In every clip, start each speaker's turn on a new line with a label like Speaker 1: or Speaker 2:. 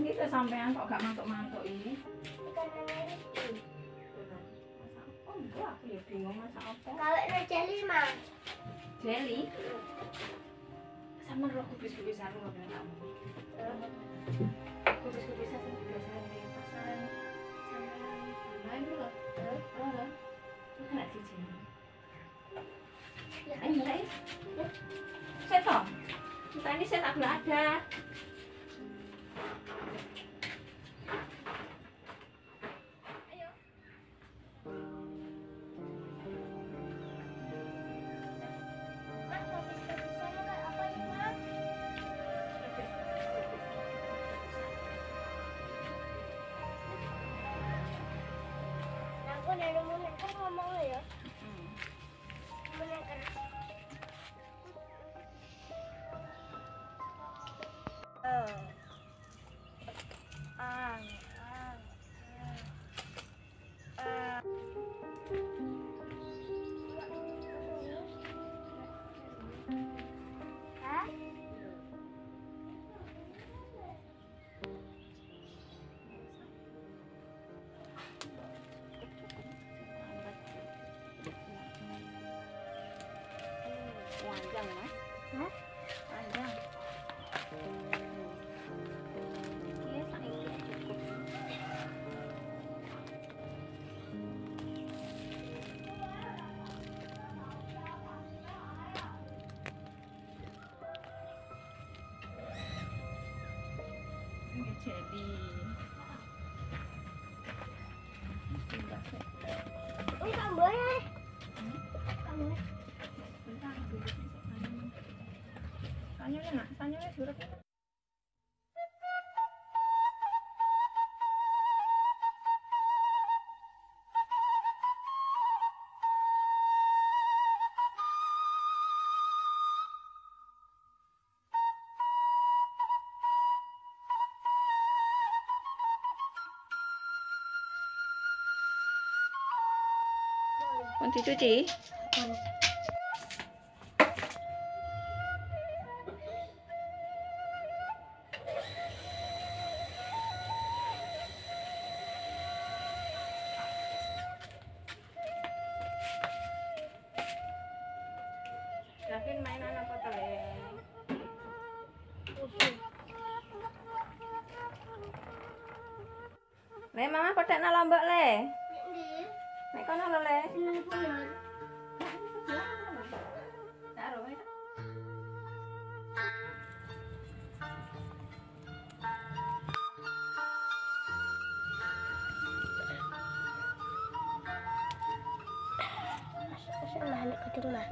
Speaker 1: gitu sampean kok gak mantuk-mantuk ini?
Speaker 2: Ikan lele ini.
Speaker 1: Oh enggak, aku ya bingung masak apa.
Speaker 2: Kalau ada jelly mah.
Speaker 1: Jelly? Sama roh kubis-kubisan lu nggak kamu. Kubis-kubisan yang biasa di pasaran sama lain dulu. Itu kena di sini. Ayo mulai. Set toh. Kita ini set aku ada.
Speaker 2: Aku dari mulut kan ngomong ya. Mulut
Speaker 1: Panjang mas?
Speaker 2: Hah?
Speaker 1: Panjang. Iya saiki cukup. Ini jadi.
Speaker 2: Ini kan boleh.
Speaker 1: Sanyanya nak, sanyanya surat. Mau dicuci? Davin mainan apa tuh le? Le mama petek na lombok le. Nek kono lho le. Taruh ae.
Speaker 2: Masuk lah ke rumah.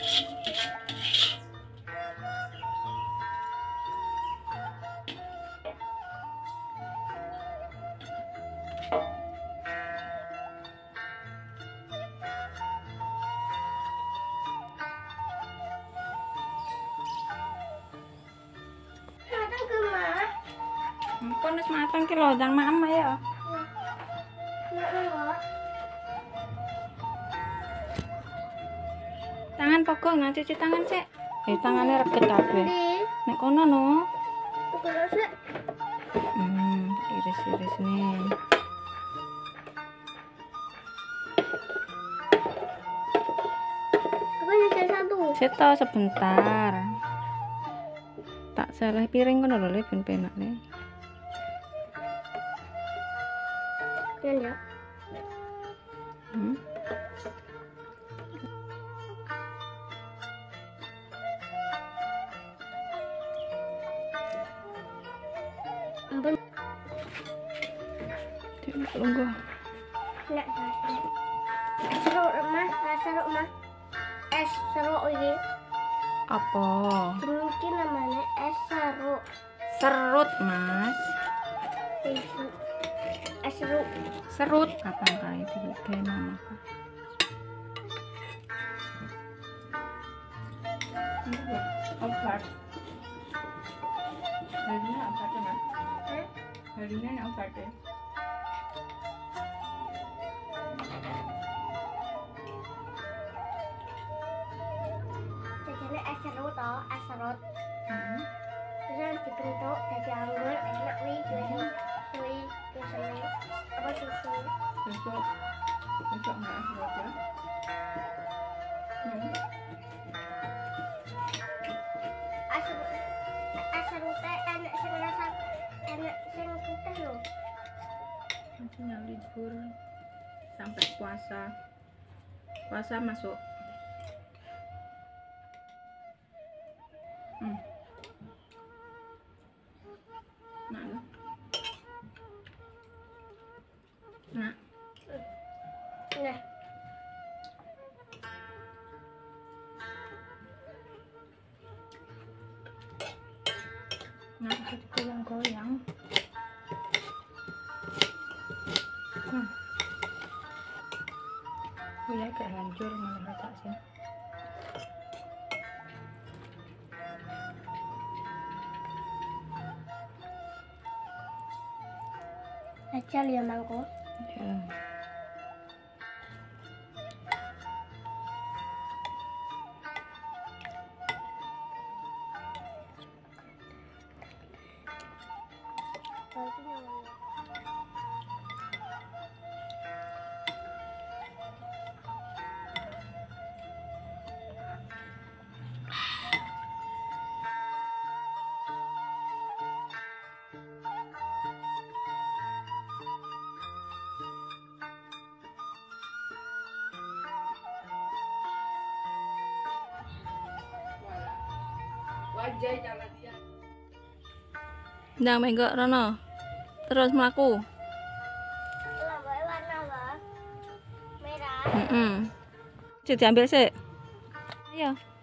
Speaker 2: Matang ke mah.
Speaker 1: Ampun wis mateng ki lho, ndang mama ya.
Speaker 2: Nak enggak.
Speaker 1: Tangan pokok nah cuci tangan sik. Tangannya reget kabeh.
Speaker 2: Di.
Speaker 1: Nek kono no.
Speaker 2: Kalau sih.
Speaker 1: Iris-iris nih.
Speaker 2: Apa nyuci satu?
Speaker 1: Seto sebentar. Tak salah piring kono lho, ben penak le.
Speaker 2: Ya.
Speaker 1: Hmm.
Speaker 2: Ampun.
Speaker 1: Tunggu.
Speaker 2: Nak rasa. Es seruk mah, rasa seruk mah. Es seruk ini.
Speaker 1: Apa?
Speaker 2: Mungkin namanya es seruk.
Speaker 1: Serut, Mas.
Speaker 2: Es seruk.
Speaker 1: Serut. Kapan kae digawe mama? Obat. Harinya obat ya, Mas? Harinya nek obat ya.
Speaker 2: Jajannya es serut toh, es serut. Terus dibentuk jadi anggur, enak wih, biasanya apa susu.
Speaker 1: Besok nggak serut ya.
Speaker 2: Es serut teh enak sing rasa enak sing putih loh.
Speaker 1: Masih libur sampai puasa. Puasa masuk. Nah, lo. Nah.
Speaker 2: Nah,
Speaker 1: Nah, jadi goyang-goyang. Ya kayak hancur malah tak sih.
Speaker 2: ajal ya mangko.
Speaker 1: Ya.
Speaker 2: Berarti namanya.
Speaker 1: Wajahnya dia. Ndang menggok rono. Terus mlaku.
Speaker 2: Lambai warna apa? Merah.
Speaker 1: Jadi diambil sih. Ayo.